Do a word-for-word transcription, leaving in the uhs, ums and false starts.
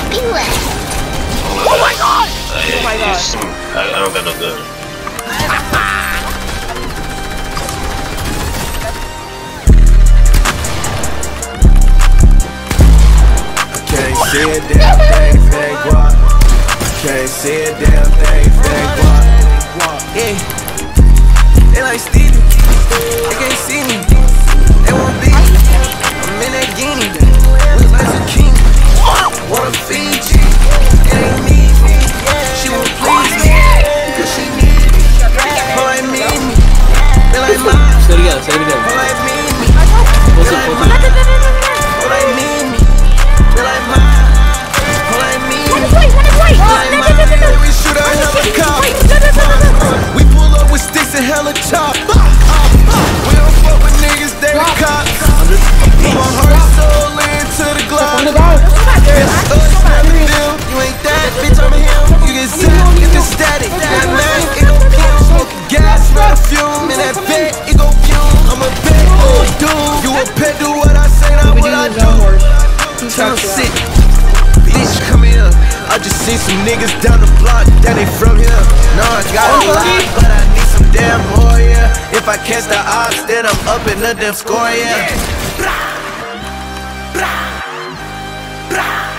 Oh my god! Uh, Oh my god! I, I don't got no gun. Can't see a damn thing, fake guap. Can't see a damn thing, fake guap. Yeah, they like Stevie, they can't see me, they won't be me. I'm in that guinea, look like zucchini. Wanna feed you, it ain't need me. She won't please me, cause she need me. Her like me, they like mine. Say it again, say it again. Her like me, What's they it, like what's it? mine. Her like me, they like mine. Her like me, they like mine. We shoot our helicopter. We pull up with sticks and hella chop. We don't fuck with niggas, they the cops. Put my heart and soul into the Glock. It's us, not the deal. You ain't that, bitch, I'm him. You get zapped, you get static. That night, it go pew. Smoking gas, not a fume. In that bed, it go fume. I'm a pet, oh dude. You a pet, do what I say, not what I do. Tryna sit, bitch, come here. I just seen some niggas down the block, that ain't from here. No, I got a lot, but I need some damn more, yeah. If I catch the ops, then I'm up in the damn score, yeah. Bra, bra, bra.